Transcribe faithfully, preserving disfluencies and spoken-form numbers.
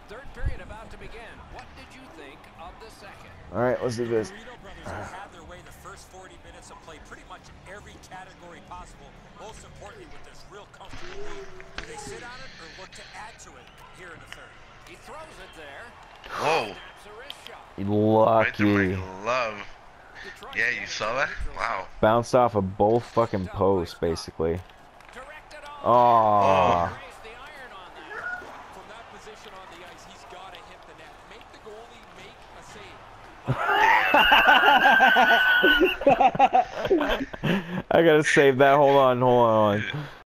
Third period about to begin. What did you think of the second? All right, let's do this. Brothers have had their way the first forty minutes of play pretty much every category possible. Most importantly, with this real comfortable lead, do they sit on it or look to add to it here in the third? He throws it there. Whoa. Right through Lucky. my glove. Yeah, you saw that? Wow. Bounced off of both fucking posts, basically. Oh. Oh. From that position on the ice, he's got to hit the net. Make the goalie make a save. I gotta save that. Hold on, hold on.